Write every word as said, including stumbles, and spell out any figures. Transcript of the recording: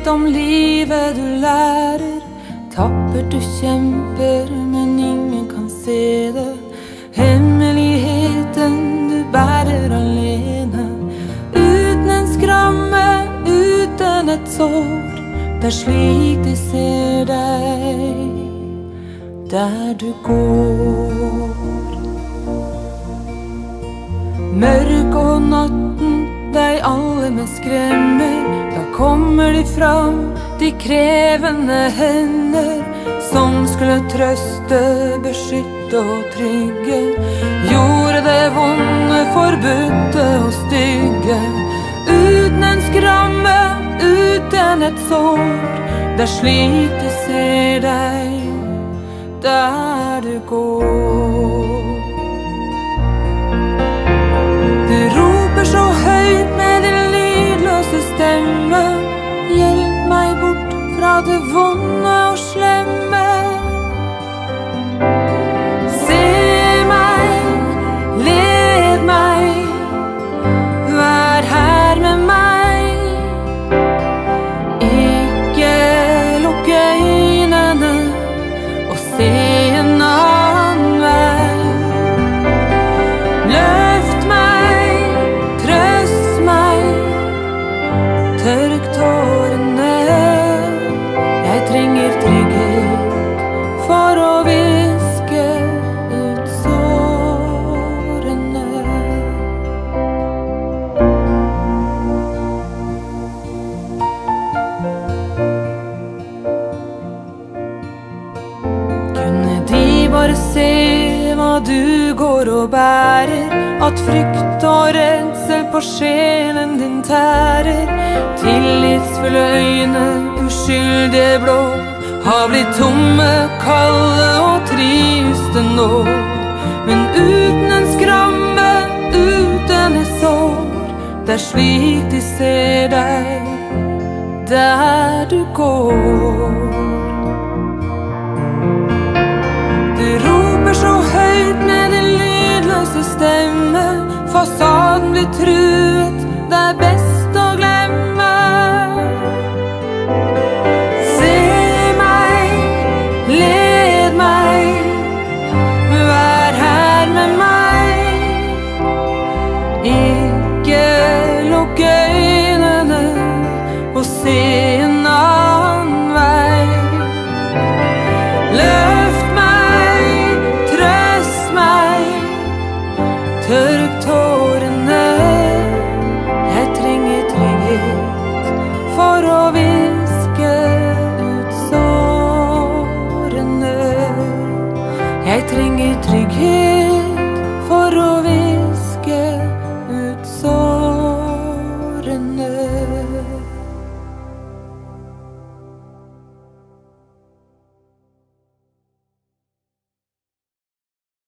vet om livet du lærer. Tappert du kjemper, men ingen kan se det. Hemmeligheten du bærer alene. Uten en skramme, uten et sår. Det er slik de ser deg der du går. Mørk og natten deg alle med skremmer. Da kommer de fram, de krevende hender, som skulle trøste, beskytte og trygge. Gjorde det vonde, forbudte og stygge. Uten en skramme, uten et sår. Det er slik de ser deg der du går. Du roper så høyt med din lydløse stemme. Hjelp meg bort fra det vonde og slemme. Se meg, led meg, vær her med meg. Ikke lukk øynene og se en annen vei. Løft meg, trøst meg, tørk tårene. Jeg trenger trygghet for å viske ut sårene. Kunne de bare se hva du går og bærer, at frykt og redsel på sjelen din tærer. Tillitsfulle øyne, uskyldige blå, har blitt tomme, kalde og triste nå. Men uten en skramme, uten et sår. Det er slik de ser deg der du går. Du roper så høyt med din lydløse stemme. Fasaden blir truet, det er best